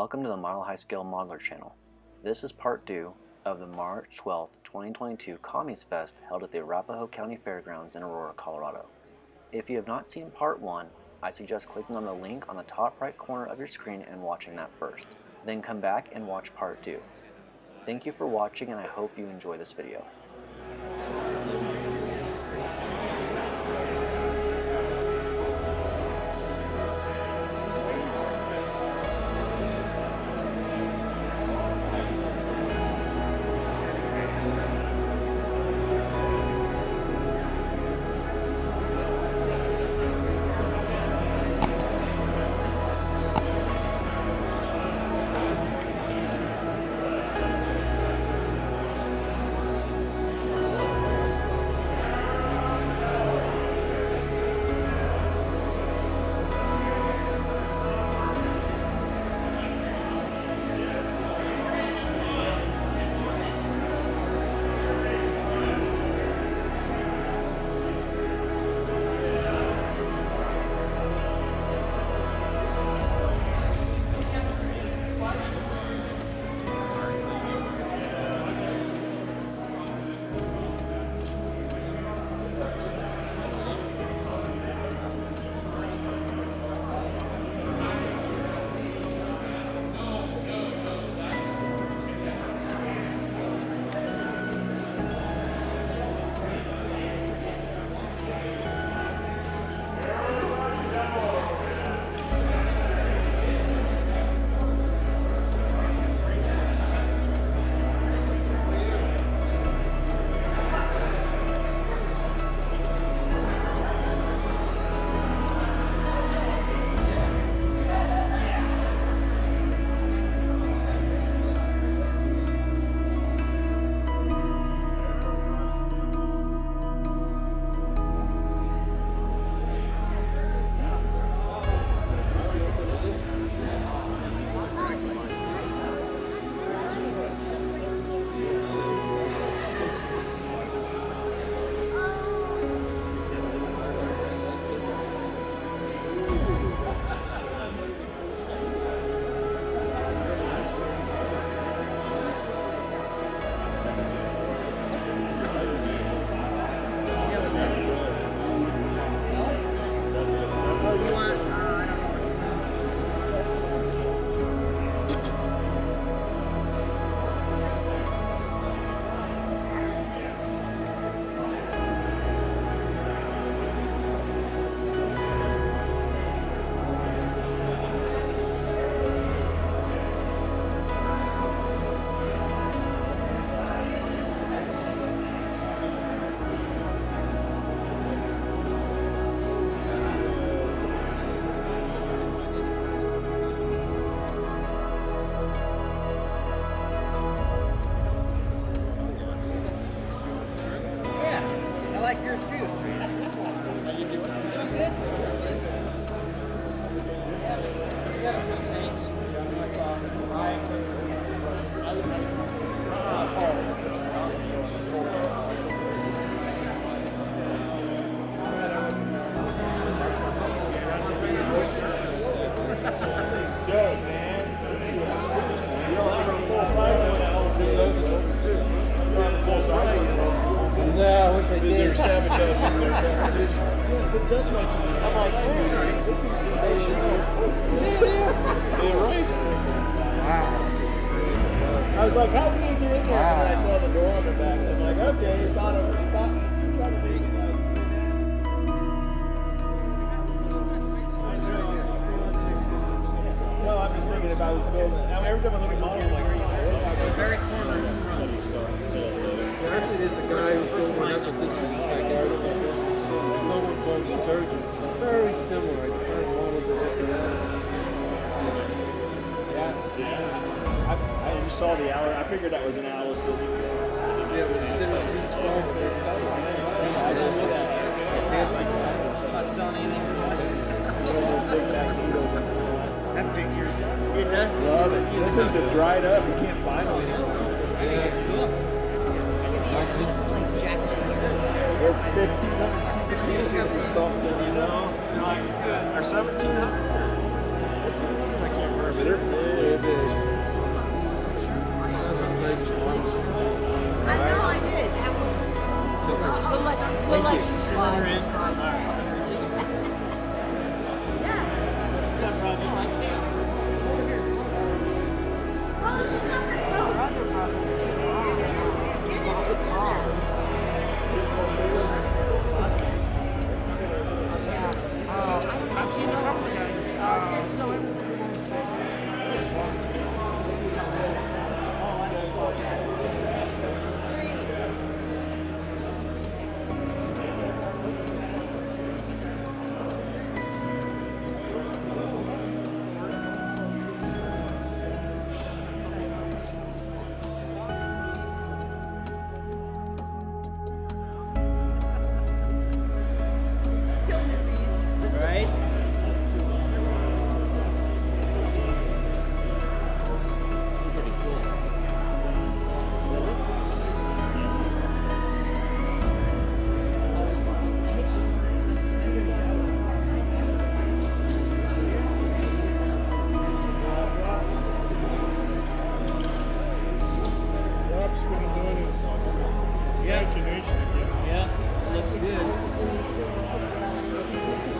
Welcome to the Mile High Scale Modeler channel. This is part 2 of the March 12th, 2022 Commies Fest held at the Arapahoe County Fairgrounds in Aurora, Colorado. If you have not seen part 1, I suggest clicking on the link on the top right corner of your screen and watching that first. Then come back and watch part 2. Thank you for watching, and I hope you enjoy this video. I like yours too. How you doing? Doing good. Doing good. We got a few tanks. Good, man. You don't have a full size one else. Full size. No, what they did. They're sabotaging their competition. Yeah, but that's what you mean. I'm like, hey, this is yeah, right. Wow. I was like, how can you get in here? And I saw the door on the back. I'm like, okay, you thought it was spot. Try to make it like. No, I'm just thinking about this building. Now, every time I look at models, I'm like, are you there? Very corner in the front. Actually, there's a guy who's filming up with this in his backyard. Someone from the surgeons. Very similar. I kind of wanted to look at that. Yeah. I just saw the hour. I figured that was an Allison. Yeah, but instead of D12 this color, I didn't know that. I'm not selling anything for that figures. It does. Love it. Those things have dried up. You can't find them anymore. Yeah, cool. They're 1,500 pieces or something, you know? Like, or 1,700? I can't remember. They're big. what I'm doing is Yeah. imagination again. Yeah, looks good.